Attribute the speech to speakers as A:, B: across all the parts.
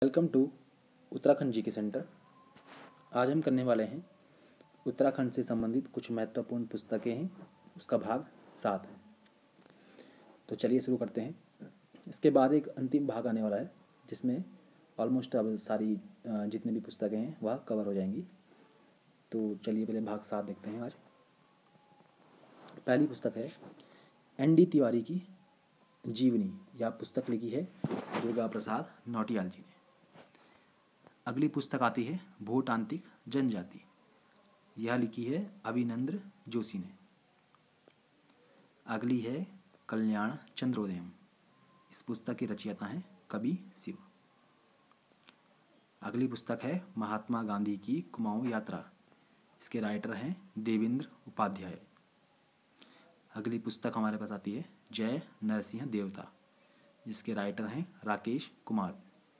A: Welcome to Uttarakhand जी के centre. आज हम करने वाले हैं उत्तराखंड से संबंधित कुछ महत्वपूर्ण पुस्तकें हैं, उसका भाग 7 है। तो चलिए शुरू करते हैं। इसके बाद एक अंतिम भाग आने वाला है जिसमें ऑलमोस्ट अब सारी जितनी भी पुस्तकें हैं वह कवर हो जाएंगी। तो चलिए पहले भाग 7 देखते हैं। आज पहली पुस्तक है ND तिवारी की जीवनी। यह पुस्तक लिखी है दुर्गा प्रसाद नौटियाल जी ने। अगली पुस्तक आती है भूतांत्रिक जनजाति। यह लिखी है अभिनंद्र जोशी ने। अगली है कल्याण चंद्रोदयम। इस पुस्तक के रचयिता हैं कवि शिव। अगली पुस्तक है महात्मा गांधी की कुमाऊं यात्रा। इसके राइटर हैं देवेंद्र उपाध्याय। अगली पुस्तक हमारे पास आती है जय नरसिंह देवता, जिसके राइटर हैं राकेश कुमार।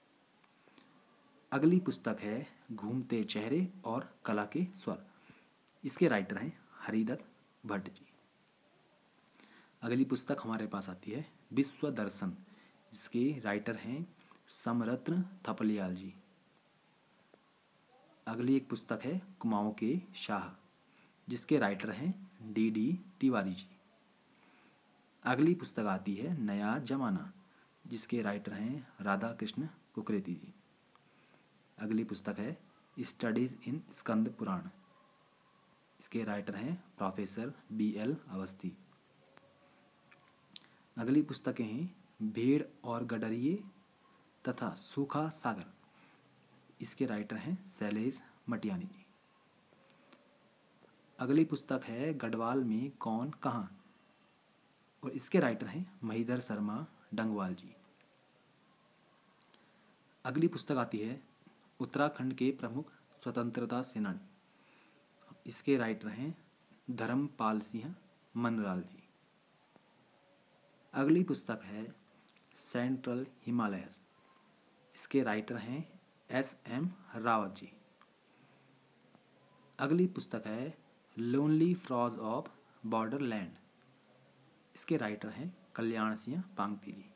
A: अगली पुस्तक है घूमते चेहरे और कला के स्वर। इसके राइटर हैं हरिदत्त भट्ट जी। अगली पुस्तक हमारे पास आती है विश्व दर्शन। इसके राइटर हैं समरत्न थपलियाल जी। अगली एक पुस्तक है कुमाऊं के शाह, जिसके राइटर हैं DD तिवारी जी। अगली पुस्तक आती है नया जमाना, जिसके राइटर हैं राधा कृष्ण कुकरेती जी। अगली पुस्तक है स्टडीज इन स्कंद पुराण। इसके राइटर हैं प्रोफेसर BL अवस्थी। अगली पुस्तकें हैं भेड़ और गडरिये तथा सूखा सागर। इसके राइटर हैं शैलेश मटियानी जी। अगली पुस्तक है गढ़वाल में कौन कहाँ, और इसके राइटर हैं महीधर शर्मा डंगवाल जी। अगली पुस्तक आती है उत्तराखंड के प्रमुख स्वतंत्रता सेनानी। इसके राइटर हैं धर्मपाल सिंह मनराल जी। अगली पुस्तक है सेंट्रल हिमालयस। इसके राइटर हैं SM रावत जी। अगली पुस्तक है लोनली फ्रॉज ऑफ बॉर्डरलैंड। इसके राइटर हैं कल्याण सिंह पांगती जी।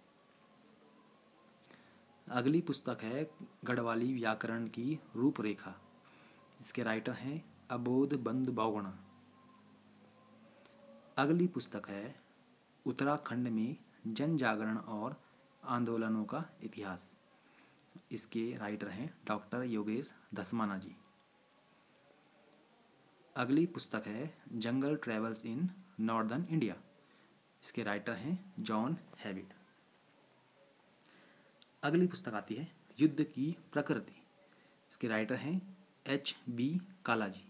A: अगली पुस्तक है गढ़वाली व्याकरण की रूपरेखा। इसके राइटर हैं अबोध बंद बावगुणा। अगली पुस्तक है उत्तराखंड में जन जागरण और आंदोलनों का इतिहास। इसके राइटर हैं डॉक्टर योगेश धसमाना जी। अगली पुस्तक है jungle travels in northern India. इसके राइटर हैं जॉन हैविट। अगली पुस्तक आती है युद्ध की प्रकृति। इसके राइटर हैं HB काला जी।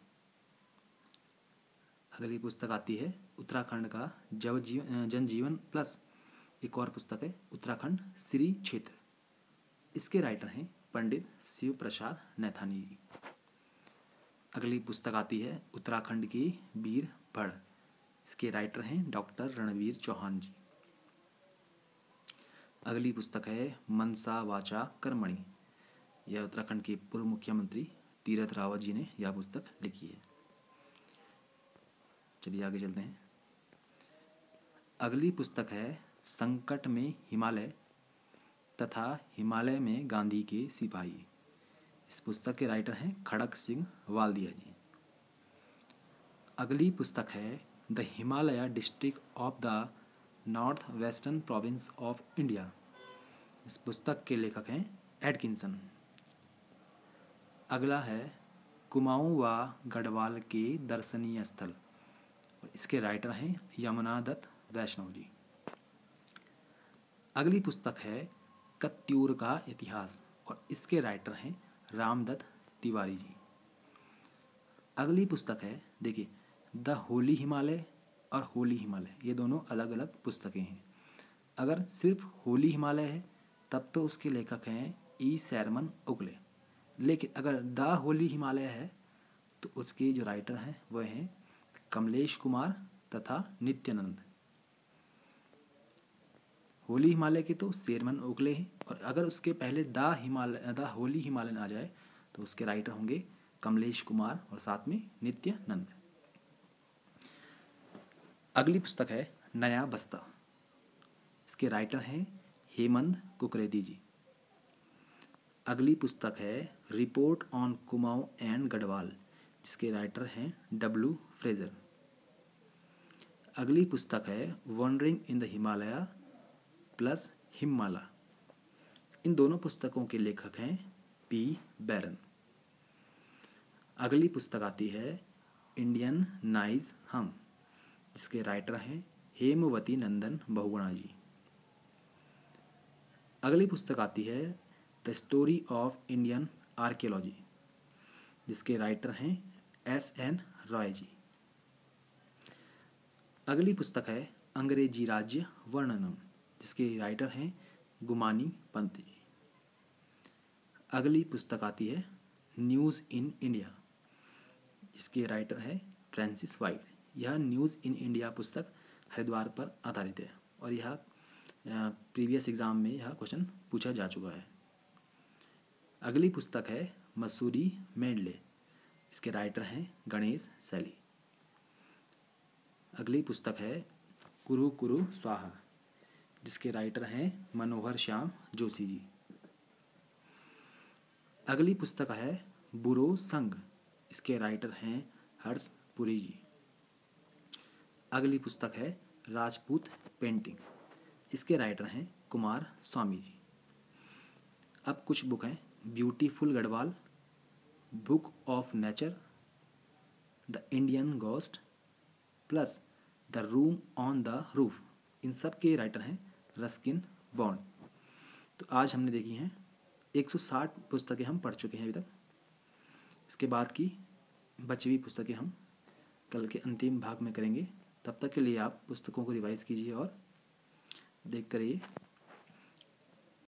A: अगली पुस्तक आती है उत्तराखंड का जनजीवन प्लस। एक और पुस्तक है उत्तराखंड श्री क्षेत्र। इसके राइटर हैं पंडित शिव प्रसाद नैथानी जी। अगली पुस्तक आती है उत्तराखंड के वीर भड़। इसके राइटर हैं डॉक्टर रणवीर चौहान जी। अगली पुस्तक है मनसा वाचा कर्मणि। यह उत्तराखंड के पूर्व मुख्यमंत्री तीरथ रावत जी ने यह पुस्तक लिखी है। चलिए आगे चलते हैं। अगली पुस्तक है संकट में हिमालय तथा हिमालय में गांधी के सिपाही। इस पुस्तक के राइटर हैं खड़क सिंह वाल्दिया जी। अगली पुस्तक है the Himalaya district of the north western province of India. इस पुस्तक के लेखक हैं एडकिंसन। अगला है कुमाऊं व गढ़वाल के दर्शनीय स्थल। इसके राइटर हैं यमुना दत्त वैष्णव जी। अगली पुस्तक है कत्यूर का इतिहास, और इसके राइटर हैं रामदत्त तिवारी जी। अगली पुस्तक है देखिए द होली हिमालय और होली हिमालय, ये दोनों अलग अलग पुस्तकें हैं। अगर सिर्फ होली हिमालय है तब तो उसके लेखक हैं E शर्मन उगले, लेकिन अगर द होली हिमालय है तो उसके जो राइटर हैं वह हैं कमलेश कुमार तथा नित्यानंद। होली हिमालय के तो शेरमन ओगले हैं, और अगर उसके पहले द होली हिमालयन आ जाए तो उसके राइटर होंगे कमलेश कुमार और साथ में नित्यानंद। अगली पुस्तक है नया बस्ता। इसके राइटर हैं हेमंत कुकरेती जी। अगली पुस्तक है report on Kumaon and Garhwal, जिसके राइटर हैं डब्ल्यू फ्रेजर। अगली पुस्तक है wandering in the Himalaya plus हिममाला। इन दोनों पुस्तकों के लेखक हैं पी बैरन। अगली पुस्तक आती है इंडियन नाइज हम, जिसके राइटर हैं हेमवती नंदन बहुगुणा जी। अगली पुस्तक आती है the story of Indian archaeology, जिसके राइटर हैं एस.एन. रॉय जी। अगली पुस्तक है अंग्रेजी राज्य वर्णनम, जिसके राइटर हैं गुमानी पंत जी। अगली पुस्तक आती है न्यूज़ इन इंडिया, जिसके राइटर है फ्रांसिस वाइट। यह न्यूज़ इन इंडिया पुस्तक हरिद्वार पर आधारित है और यह प्रीवियस एग्जाम में यह क्वेश्चन पूछा जा चुका है। अगली पुस्तक है मसूरी मेडले, इसके राइटर हैं गणेश सैली। अगली पुस्तक है कुरु कुरु स्वाहा, जिसके राइटर हैं मनोहर श्याम जोशी जी। अगली पुस्तक है बुरो संघ, इसके राइटर हैं हर्ष पुरी जी। अगली पुस्तक है राजपूत पेंटिंग, इसके राइटर हैं कुमार स्वामी जी। अब कुछ बुक हैं beautiful Garhwal, book of nature, the Indian ghost plus the room on the roof. इन सब के राइटर हैं रस्किन बॉन्ड। तो आज हमने देखी हैं 160 पुस्तकें हम पढ़ चुके हैं अभी तक। इसके बाद की बची हुई पुस्तकें हम कल के अंतिम भाग में करेंगे। तब तक के लिए आप पुस्तकों को रिवाइज कीजिए और देखते रहिए।